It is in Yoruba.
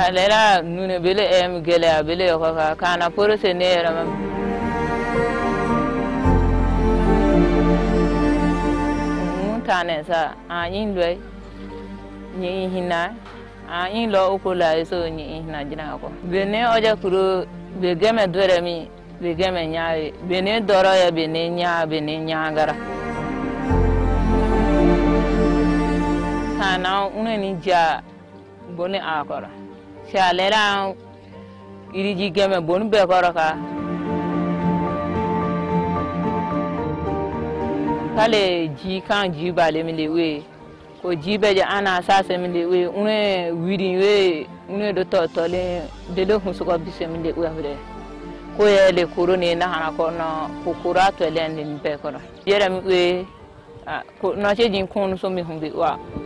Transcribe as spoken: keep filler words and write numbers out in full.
Shalera nune bele em gele bele yoka kana poro senera mam. Mutane sa ayin lwe ni hina ayin lo okola so ni hina jina ko. Bene oja kuro be game dore mi be game nyaare bene doro ya bene nya bene nyangara. Kana uneni ja boni akora. Shalera iriji game boni be koroka. Kale ji kan ji bale mi lewe ko ji beje ana sase mi lewe une wiri we une do to to le de do hu suko bise mi lewe afre ko ye le korone na hana ko no ko kura to le ndi be ko yere mi we ko no che jin kun so mi humbi wa